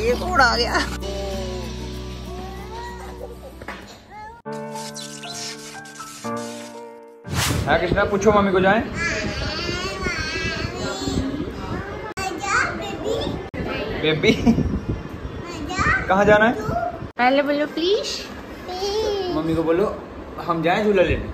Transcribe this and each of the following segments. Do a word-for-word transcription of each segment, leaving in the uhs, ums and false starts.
ये कौन आ गया? हाँ कृष्णा पूछो मम्मी को जाए। बेबी कहाँ जाना है? पहले बोलो प्लीज। मम्मी को बोलो हम जाएं झूला लेने।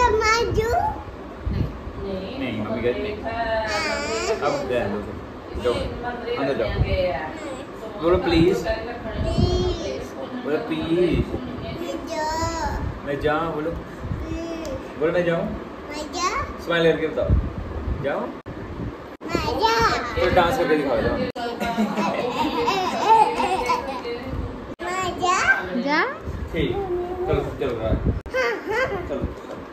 नहीं नहीं मम्मी कहती नहीं। अब जाए जाओ अंदर जाओ। बोलो प्लीज। बोलो प्लीज। मैं जाऊँ बोलो। बोलो मैं जाऊँ। स्माइल करके बताओ जाओ। तो डांस करके दिखाओ जाओ। जा ठीक चलो चलो चलो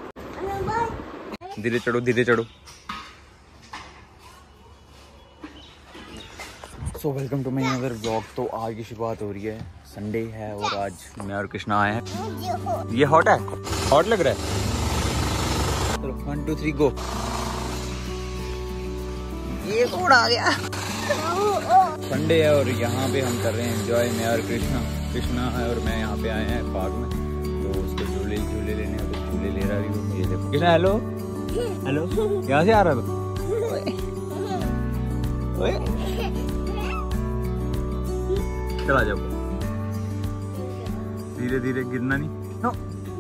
धीरे चढ़ो धीरे चढ़ो। So welcome to my another vlog. तो आज की शुरुआत हो रही है, संडे है और आज मैं और कृष्णा आए हैं। ये हॉट है, हॉट लग रहा है। चलो वन टू थ्री गो। ये कौन आ गया? संडे है और यहाँ पे हम कर रहे हैं एंजॉय। मैं और कृष्णा कृष्णा है और मैं यहाँ पे आए हैं पार्क में, तो उसको झूले झूले लेने और झूले ले रहा है। ये देखो कृष्णा। हेलो हेलो यहाँ से आ रहा है। चला जाओ धीरे धीरे, गिरना नहीं। नो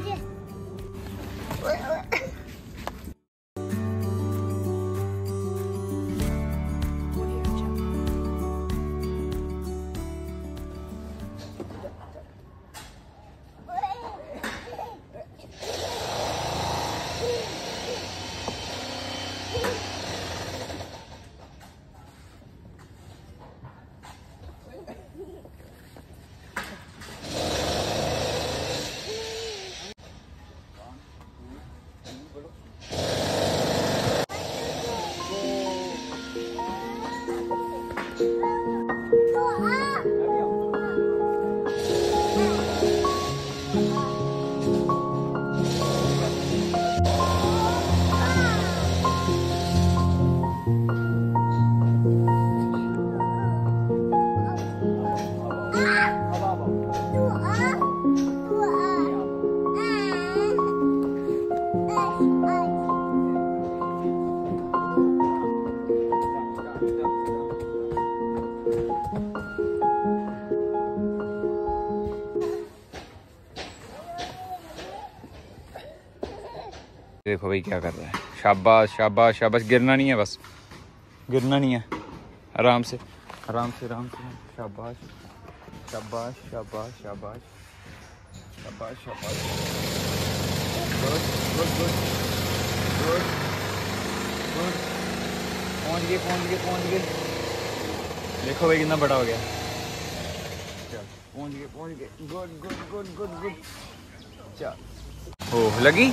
देखो भाई क्या कर रहा है। शाबाश शाबाश शाबाश। गिरना नहीं है, बस गिरना नहीं है। आराम से आराम से आराम से। शाबाश शाबाश शाबाश शाबाश शाबाश शाबाश। Good good good good good. पहुंच गए पहुंच गए पहुंच गए। देखो भाई कितना बड़ा हो गया। चल पहुंच गए पहुंच गए। Good good good good good. चल हो लगी।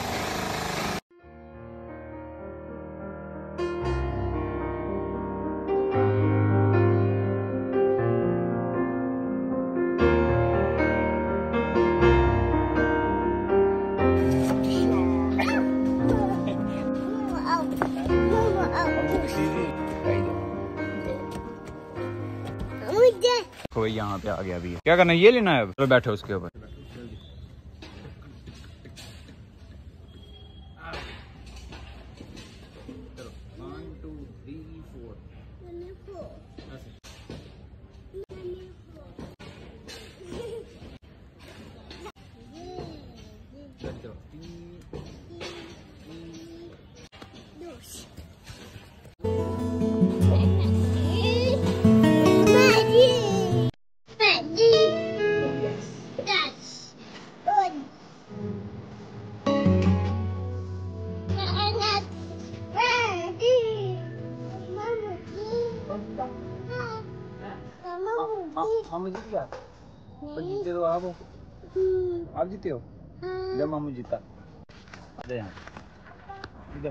कोई यहाँ पे आ गया भी है। क्या करना है? ये लेना है। चलो बैठो उसके ऊपर। मामू जीत गया। तो जीते तो आप हो। आप जीते हो। जब मामू जीता आ जाए यहाँ इधर।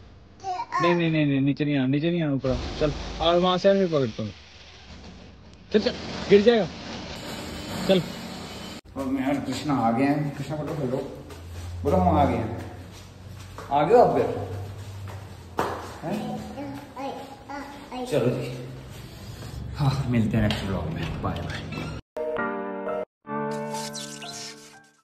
नहीं नहीं नहीं नहीं नीचे नहीं आना, नीचे नहीं आना, ऊपर चल। और वहां से मैं पकड़ता हूँ। चल चल गिर जाएगा चल। और मैं यार कृष्णा आ गए हैं। कृष्णा बोलो हेलो बोलो हम आ गए हैं। आ गए हो आप फिर चलो जी हाँ मिलते हैं नेक्स्ट ब्लॉग में बाय बाय।